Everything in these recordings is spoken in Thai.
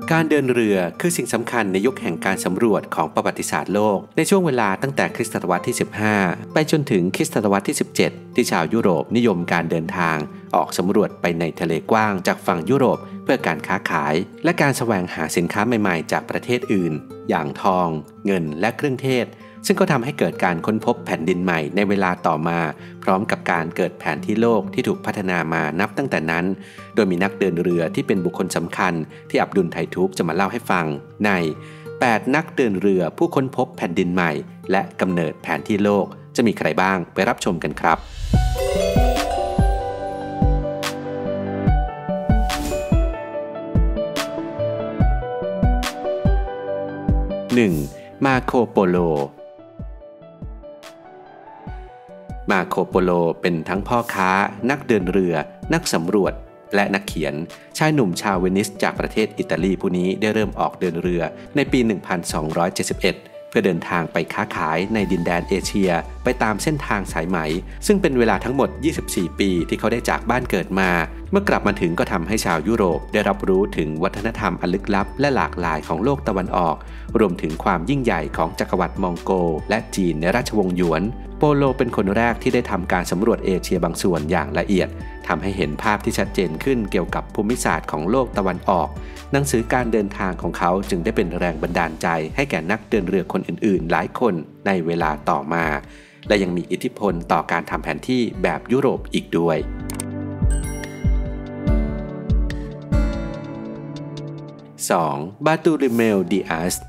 การเดินเรือคือสิ่งสำคัญในยุคแห่งการสำรวจของประวัติศาสตร์โลกในช่วงเวลาตั้งแต่คริสตศตวรรษที่ 15 ไปจนถึงคริสตศตวรรษที่ 17 ที่ชาวยุโรปนิยมการเดินทางออกสำรวจไปในทะเลกว้างจากฝั่งยุโรปเพื่อการค้าขายและการแสวงหาสินค้าใหม่ๆจากประเทศอื่นอย่างทองเงินและเครื่องเทศซึ่งก็ทำให้เกิดการค้นพบแผ่นดินใหม่ในเวลาต่อมาพร้อมกับการเกิดแผนที่โลกที่ถูกพัฒนามานับตั้งแต่นั้นโดยมีนักเดินเรือที่เป็นบุคคลสำคัญที่อับดุลไททูบจะมาเล่าให้ฟังใน8นักเดินเรือผู้ค้นพบแผ่นดินใหม่และกำเนิดแผนที่โลกจะมีใครบ้างไปรับชมกันครับ 1. มาโคโปโลมาโคโปโลเป็นทั้งพ่อค้านักเดินเรือนักสำรวจและนักเขียนชายหนุ่มชาวเวนิสจากประเทศอิตาลีผู้นี้ได้เริ่มออกเดินเรือในปี 1271 เพื่อเดินทางไปค้าขายในดินแดนเอเชียไปตามเส้นทางสายไหมซึ่งเป็นเวลาทั้งหมด 24 ปีที่เขาได้จากบ้านเกิดมาเมื่อกลับมาถึงก็ทำให้ชาวยุโรปได้รับรู้ถึงวัฒนธรรมอันลึกลับและหลากหลายของโลกตะวันออกรวมถึงความยิ่งใหญ่ของจักรวรรดิมองโกและจีนในราชวงศ์หยวนโปโลเป็นคนแรกที่ได้ทำการสำรวจเอเชียบางส่วนอย่างละเอียดทำให้เห็นภาพที่ชัดเจนขึ้นเกี่ยวกับภูมิศาสตร์ของโลกตะวันออกหนังสือการเดินทางของเขาจึงได้เป็นแรงบันดาลใจให้แก่นักเดินเรือคนอื่นๆหลายคนในเวลาต่อมาและยังมีอิทธิพลต่อการทำแผนที่แบบยุโรปอีกด้วย 2. บาตูริเมลดิอัส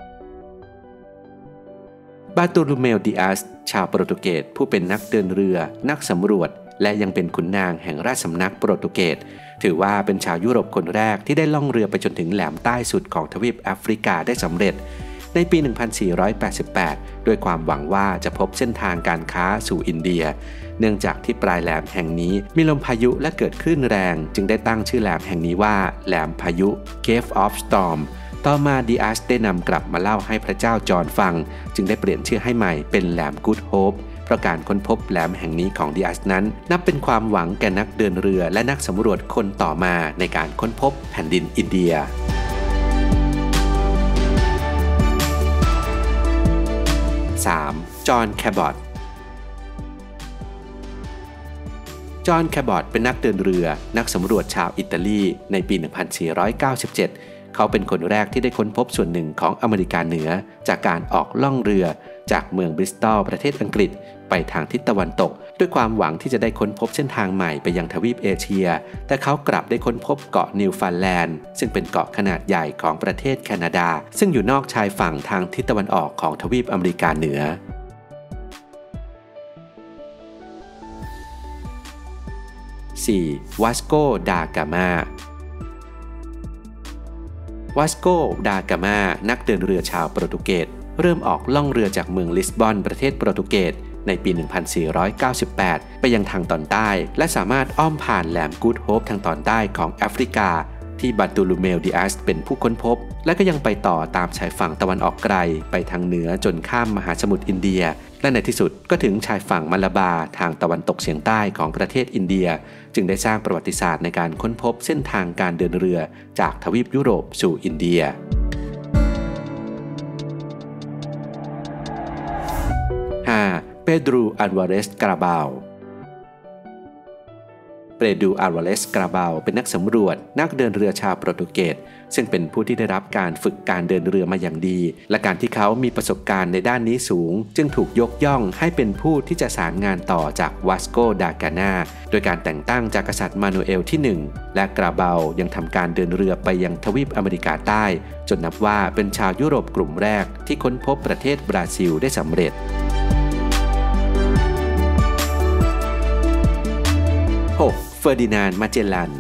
บาตูริเมลดิอัสชาวโปรตุเกสผู้เป็นนักเดินเรือนักสำรวจและยังเป็นขุนนางแห่งราชสำนักโปรตุเกสถือว่าเป็นชาวยุโรปคนแรกที่ได้ล่องเรือไปจนถึงแหลมใต้สุดของทวีปแอฟริกาได้สำเร็จในปี 1488 ด้วยความหวังว่าจะพบเส้นทางการค้าสู่อินเดียเนื่องจากที่ปลายแหลมแห่งนี้มีลมพายุและเกิดคลื่นแรงจึงได้ตั้งชื่อแหลมแห่งนี้ว่าแหลมพายุ Cave of Storm ต่อมาดิอัสได้นำกลับมาเล่าให้พระเจ้าจอห์นฟังจึงได้เปลี่ยนชื่อให้ใหม่เป็นแหลม Good Hope เพราะการค้นพบแหลมแห่งนี้ของดิอัสนั้นนับเป็นความหวังแก่นักเดินเรือและนักสำรวจคนต่อมาในการค้นพบแผ่นดินอินเดีย 3. จอห์นแคบอตจอห์นแคบอตเป็นนักเดินเรือนักสำรวจชาวอิตาลีในปี 1497 เขาเป็นคนแรกที่ได้ค้นพบส่วนหนึ่งของอเมริกาเหนือจากการออกล่องเรือจากเมืองบริสตอลประเทศอังกฤษไปทางทิศตะวันตกด้วยความหวังที่จะได้ค้นพบเส้นทางใหม่ไปยังทวีปเอเชียแต่เขากลับได้ค้นพบเกาะนิวฟาแลนด์ซึ่งเป็นเกาะขนาดใหญ่ของประเทศแคนาดาซึ่งอยู่นอกชายฝั่งทางทิศตะวันออกของทวีปอเมริกาเหนือ 4. วาสโก ดากามา วาสโก ดากามา นักเดินเรือชาวโปรตุเกสเริ่มออกล่องเรือจากเมืองลิสบอนประเทศโปรตุเกสในปี 1498 ไปยังทางตอนใต้และสามารถอ้อมผ่านแหลมกูดโฮปทางตอนใต้ของแอฟริกาที่บาตูลูเมลดิอัสเป็นผู้ค้นพบและก็ยังไปต่อตามชายฝั่งตะวันออกไกลไปทางเหนือจนข้ามมหาสมุทรอินเดียและในที่สุดก็ถึงชายฝั่งมาลาบาทางตะวันตกเฉียงใต้ของประเทศอินเดียจึงได้สร้างประวัติศาสตร์ในการค้นพบเส้นทางการเดินเรือจากทวีปยุโรปสู่อินเดีย 5. เปโดร อัลวาเรส กราบาลเปโดร อัลวาเรส กราบาลเป็นนักสำรวจนักเดินเรือชาวโปรตุเกสซึ่งเป็นผู้ที่ได้รับการฝึกการเดินเรือมาอย่างดีและการที่เขามีประสบการณ์ในด้านนี้สูงจึงถูกยกย่องให้เป็นผู้ที่จะสารงานต่อจากวาสโก ดากามาโดยการแต่งตั้งจากกษัตริย์มานูเอลที่ 1และกราบาลยังทำการเดินเรือไปยังทวีปอเมริกาใต้จนนับว่าเป็นชาวยุโรปกลุ่มแรกที่ค้นพบประเทศบราซิลได้สำเร็จ 6. เฟอร์ดินานด์ มาเจลลัน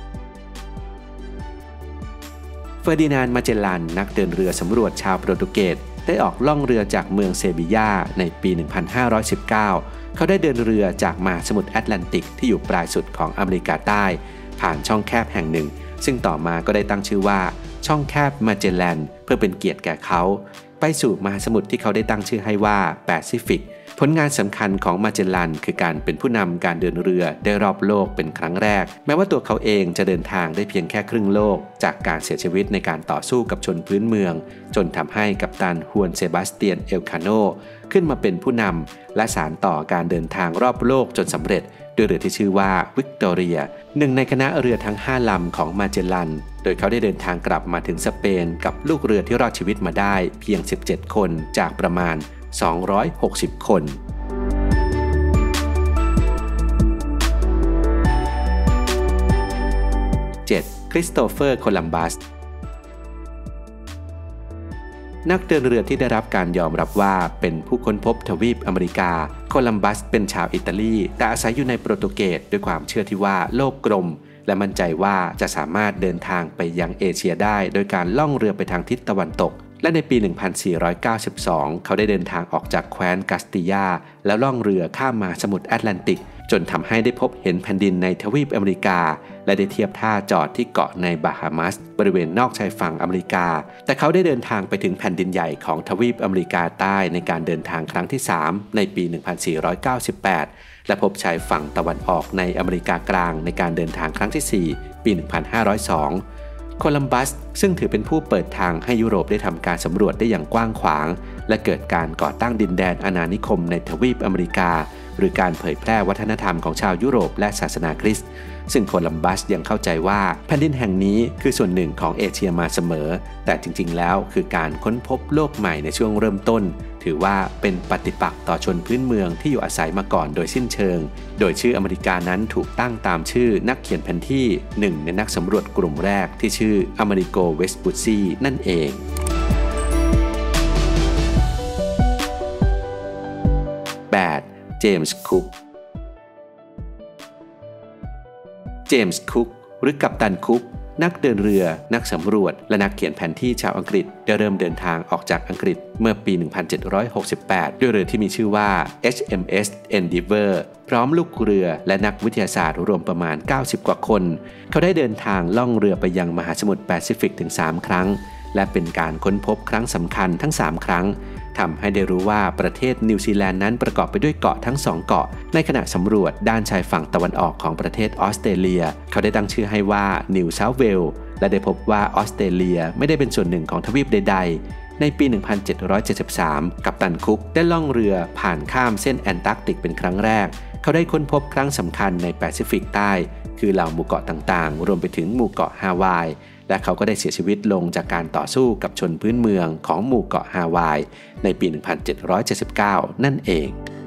เฟอร์ดินานด์ มาเจลลันนักเดินเรือสำรวจชาวโปรตุเกสได้ออกล่องเรือจากเมืองเซบียาในปี 1519 เขาได้เดินเรือจากมหาสมุทรแอตแลนติกที่อยู่ปลายสุดของอเมริกาใต้ผ่านช่องแคบแห่งหนึ่งซึ่งต่อมาก็ได้ตั้งชื่อว่าช่องแคบมาเจลลันเพื่อเป็นเกียรติแก่เขาไปสู่มหาสมุทรที่เขาได้ตั้งชื่อให้ว่าแปซิฟิกผลงานสำคัญของมาเจลลันคือการเป็นผู้นำการเดินเรือได้รอบโลกเป็นครั้งแรกแม้ว่าตัวเขาเองจะเดินทางได้เพียงแค่ครึ่งโลกจากการเสียชีวิตในการต่อสู้กับชนพื้นเมืองจนทำให้กัปตันฮวนเซบาสเตียนเอลคาโนขึ้นมาเป็นผู้นำและสานต่อการเดินทางรอบโลกจนสำเร็จด้วยเรือที่ชื่อว่าวิกตอเรียหนึ่งในคณะเรือทั้ง5ลำของมาเจลลันโดยเขาได้เดินทางกลับมาถึงสเปนกับลูกเรือที่รอดชีวิตมาได้เพียง17คนจากประมาณ260คน7. คริสโตเฟอร์โคลัมบัสนักเดินเรือที่ได้รับการยอมรับว่าเป็นผู้ค้นพบทวีปอเมริกาโคลัมบัสเป็นชาวอิตาลีแต่อาศัยอยู่ในโปรตุเกสด้วยความเชื่อที่ว่าโลกกลมและมั่นใจว่าจะสามารถเดินทางไปยังเอเชียได้โดยการล่องเรือไปทางทิศตะวันตกและในปี 1492 เขาได้เดินทางออกจากแคว้นกัสติยาแล้วล่องเรือข้ามมหาสมุทรแอตแลนติกจนทำให้ได้พบเห็นแผ่นดินในทวีปอเมริกาและได้เทียบท่าจอดที่เกาะในบาฮามัสบริเวณนอกชายฝั่งอเมริกาแต่เขาได้เดินทางไปถึงแผ่นดินใหญ่ของทวีปอเมริกาใต้ในการเดินทางครั้งที่ 3 ในปี 1498 และพบชายฝั่งตะวันออกในอเมริกากลางในการเดินทางครั้งที่ 4 ปี 1502 โคลัมบัสซึ่งถือเป็นผู้เปิดทางให้ยุโรปได้ทำการสำรวจได้อย่างกว้างขวางและเกิดการก่อตั้งดินแดนอาณานิคมในทวีปอเมริกาหรือการเผยแพร่วัฒนธรรมของชาวยุโรปและศาสนาคริสต์ซึ่งโคลัมบัสยังเข้าใจว่าแผ่นดินแห่งนี้คือส่วนหนึ่งของเอเชียมาเสมอแต่จริงๆแล้วคือการค้นพบโลกใหม่ในช่วงเริ่มต้นถือว่าเป็นปฏิปักษ์ต่อชนพื้นเมืองที่อยู่อาศัยมาก่อนโดยสิ้นเชิงโดยชื่ออเมริกานั้นถูกตั้งตามชื่อนักเขียนแผนที่หนึ่งในนักสำรวจกลุ่มแรกที่ชื่ออเมริโกเวสปุซซีนั่นเอง8. เจมส์คุกเจมส์คุกหรือกัปตันคุกนักเดินเรือนักสำรวจและนักเขียนแผนที่ชาวอังกฤษได้เริ่มเดินทางออกจากอังกฤษเมื่อปี 1768 ด้วยเรือที่มีชื่อว่า HMS Endeavour พร้อมลูกเรือและนักวิทยาศาสตร์รวมประมาณ90กว่าคนเขาได้เดินทางล่องเรือไปยังมหาสมุทรแปซิฟิกถึง3ครั้งและเป็นการค้นพบครั้งสำคัญทั้ง3ครั้งทำให้ได้รู้ว่าประเทศนิวซีแลนด์นั้นประกอบไปด้วยเกาะทั้ง2เกาะในขณะสำรวจด้านชายฝั่งตะวันออกของประเทศออสเตรเลียเขาได้ตั้งชื่อให้ว่านิวเซาท์เวลส์และได้พบว่าออสเตรเลียไม่ได้เป็นส่วนหนึ่งของทวีปใดๆในปี 1773 กัปตันคุกได้ล่องเรือผ่านข้ามเส้นแอนตาร์กติกเป็นครั้งแรกเขาได้ค้นพบครั้งสำคัญในแปซิฟิกใต้คือเหล่าหมู่เกาะต่างๆรวมไปถึงหมู่เกาะฮาวายและเขาก็ได้เสียชีวิตลงจากการต่อสู้กับชนพื้นเมืองของหมู่เกาะฮาวายในปี 1779 นั่นเอง